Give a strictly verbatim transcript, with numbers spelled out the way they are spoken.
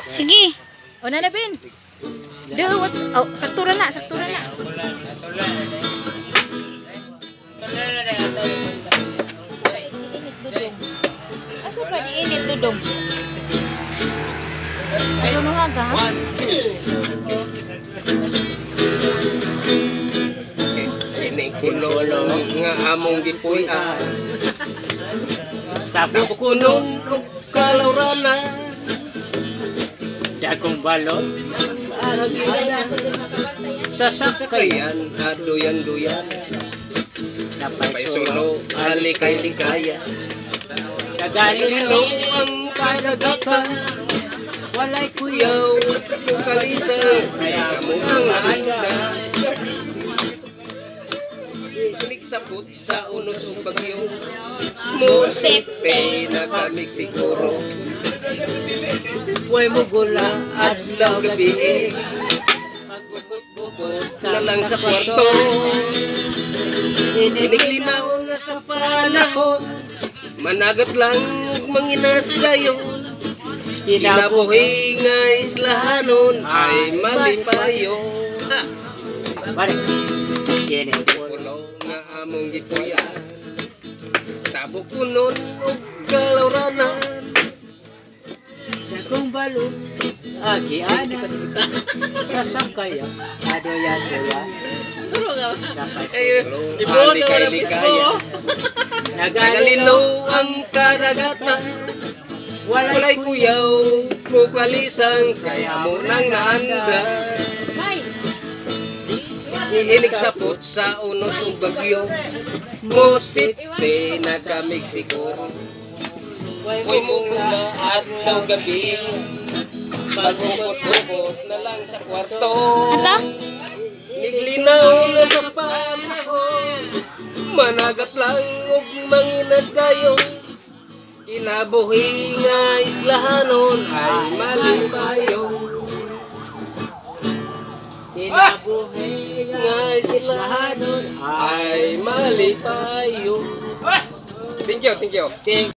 Sige. O na na bin. Dawat. Oh, saktura na, saktura na. Asa pa di init dudong? Ano nga ga? Ini kulo nga among gipuy-an. Tapos kunon og kalawrana. Dagong balon sa Sasakayan, aduyan-duyan. napay Pay solo solo, alikay-likaya. nagalilo Galilo ang kadagatan. walay kuyaw Yaw, yung kalisa, kaya mo ang anda. Inig sapot sa unos o bagyo. Musipe na kami siguro. way mugula Adlaw gabi, magbukot-bukot na lang sa kwarto. Iniglinaw na sa panahon, managat lang ug manginas kayo. Kinabuhi nga islahanon ay malipayo. Balik. Kini. Puno nga among gipuyan, tabok kunon ug kalawranan. Dagong balon agi ana sa sakaya adoyan doyan. Eh, alikay-likaya. Nagalilo ang karagatan. Walay kuyaw, mukalisang, kaya mo nang naanda. Ihilig sapot sa unos ug bagyo. Musipe na kamig siguro. Uy mo mula adlaw gabi, magbukot-bukot na lang sa kwarto. Ata? Niglinaw na sa panahon, managat lang ug manginas kayo. Kinabuhi nga islahanon ay malipayo. Kinabuhi Nga islahanon ay malipayo. Thank you, thank you. Ting